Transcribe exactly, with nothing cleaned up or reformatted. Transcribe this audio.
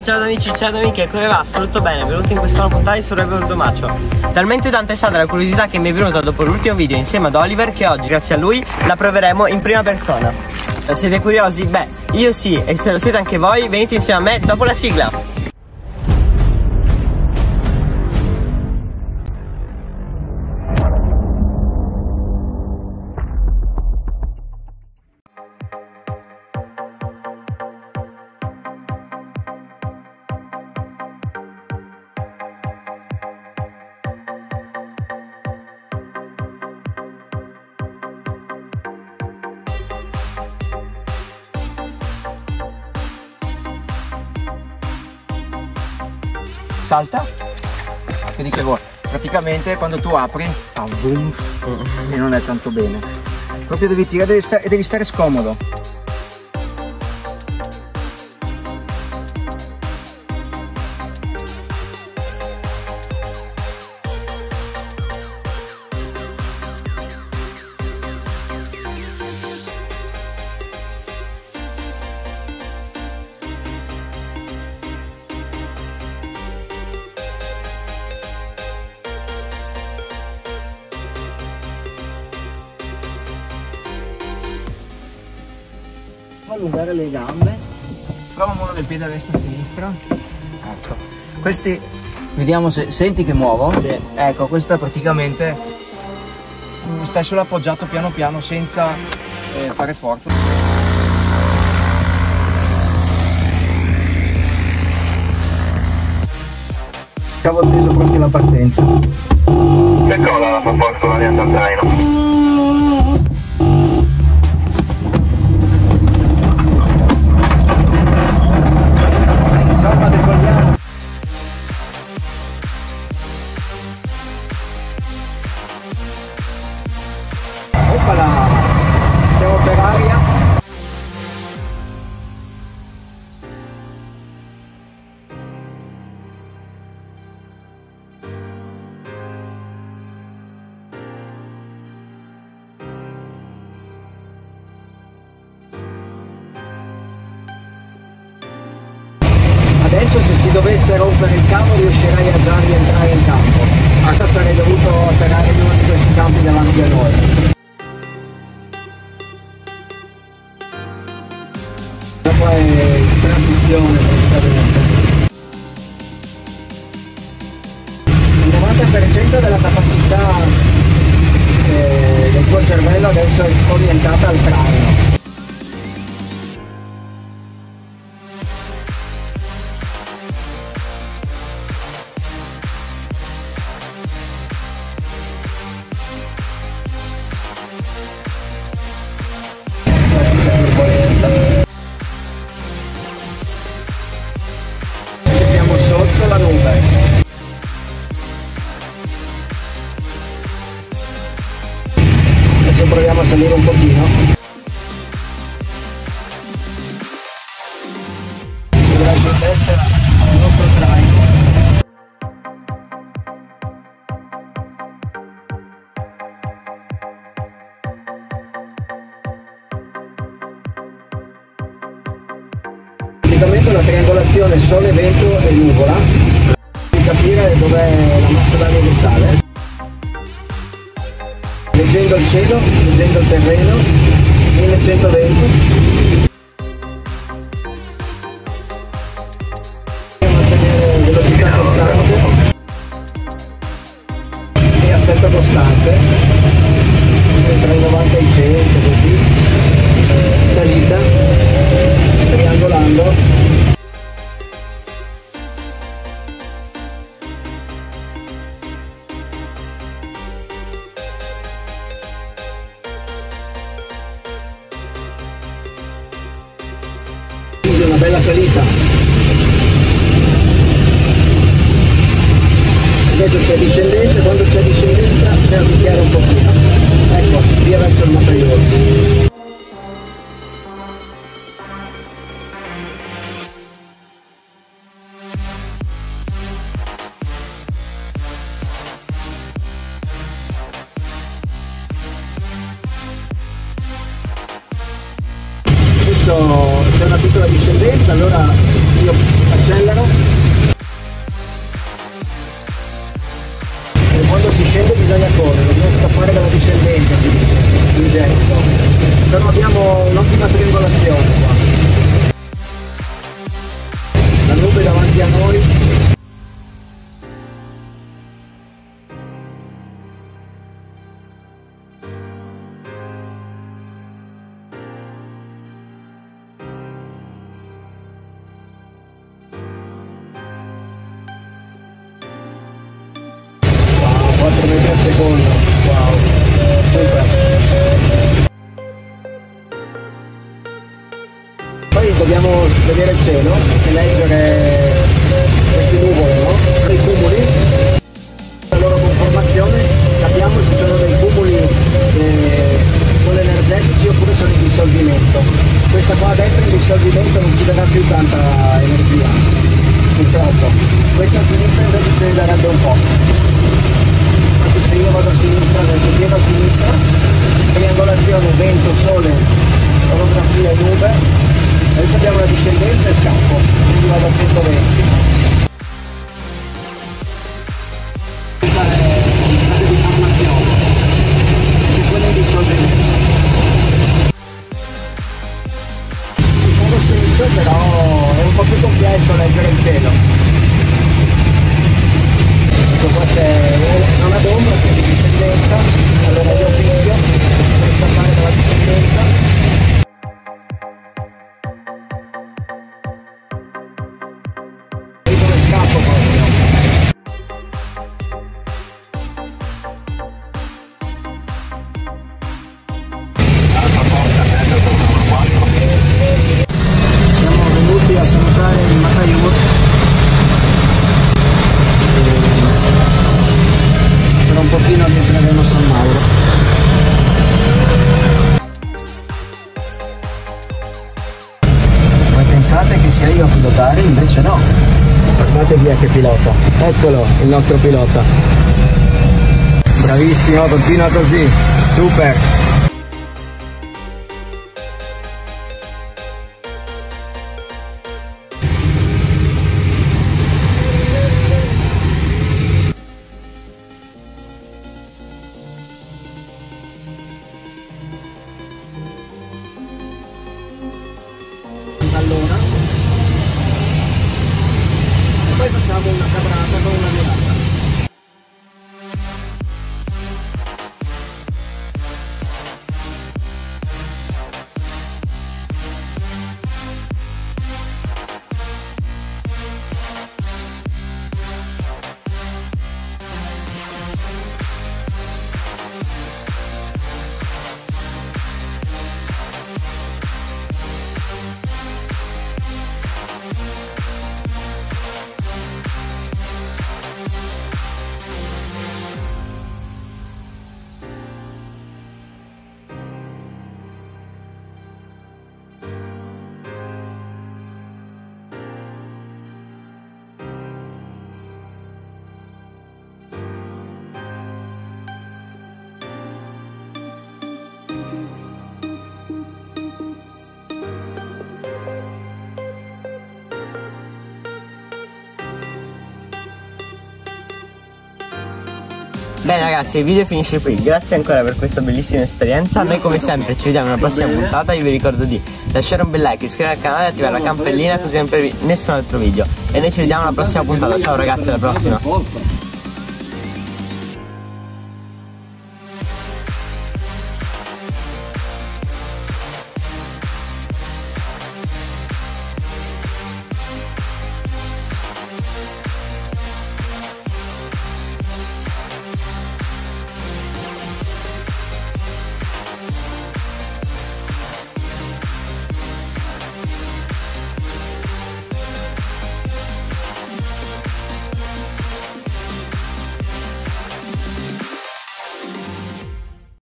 Ciao amici, ciao amiche, come va? Spero tutto bene, benvenuti in questa nuova puntata di Survival Domaccio. Talmente tanta è stata la curiosità che mi è venuta dopo l'ultimo video insieme ad Oliver che oggi, grazie a lui, la proveremo in prima persona. Siete curiosi? Beh, io sì, e se lo siete anche voi, venite insieme a me dopo la sigla. Salta che dicevo, praticamente quando tu apri fa boom e non è tanto bene, proprio devi tirare, devi stare, devi stare scomodo. Allungare le gambe, prova uno del piede a destra e a sinistra, ecco, questi vediamo se senti che muovo, sì. Ecco, questo praticamente stai solo appoggiato piano piano senza eh, fare forza. Cavo teso, pronti alla partenza. Eccola la proposta variante al traino. Siamo per aria. Adesso se si dovesse rompere il cavo riuscirei a già rientrare in campo. Adesso sarei dovuto atterrare in uno di questi campi davanti a noi. In transizione praticamente. Il novanta per cento della capacità eh, del tuo cervello adesso è orientata al traino. Adesso proviamo a salire un pochino. Verso destra il nostro traino. Praticamente una triangolazione sole, vento e nuvola per capire dov'è la massa d'aria che sale. Leggendo il cielo, leggendo il terreno, millecentoventi. Mantenere velocità costante e assetto costante, tra i novanta e i cento così, salita, triangolando. Una bella salita, adesso c'è discendenza, quando c'è discendenza devo picchiare un pochino, ecco, via verso il mataiolo. Adesso c'è una piccola discendenza, allora io accelero però abbiamo un'ottima triangolazione qua. La nube davanti a noi. quattro metri al secondo, wow, super. Poi dobbiamo vedere il cielo e leggere questi nuvole, no? I cumuli, la loro conformazione, capiamo se sono dei cumuli che sono energetici oppure sono in dissolvimento. Questa qua a destra in dissolvimento non ci darà più tanta energia, purtroppo. Questa a sinistra invece ce ne darebbe un po'. Se io vado a sinistra, adesso piego a sinistra, triangolazione, vento, sole, orografia e nube, adesso abbiamo la discendenza e scappo, quindi vado a centoventi. Questa è la fase di formazione, e quella è di dissolvimento. Si fa lo stesso, però è un po' più complesso leggere il cielo. Qua c'è una d'ombra che è di discendenza, allora io figlio per scappare dalla discendenza. E dove scappo proprio. Siamo venuti a salutare il Mataiur. Un pochino rientreremo a San Mauro. Voi pensate che sia io a pilotare, invece no. Guardate chi è che pilota. Eccolo il nostro pilota. Bravissimo, continua così. Super. Allora, e poi facciamo una cabrata con una virata. Bene ragazzi, il video finisce qui, grazie ancora per questa bellissima esperienza. Noi come sempre ci vediamo nella prossima puntata. Io vi ricordo di lasciare un bel like, iscrivervi al canale e attivare la campanellina così non perdi nessun altro video. E noi ci vediamo alla prossima puntata, ciao ragazzi, alla prossima.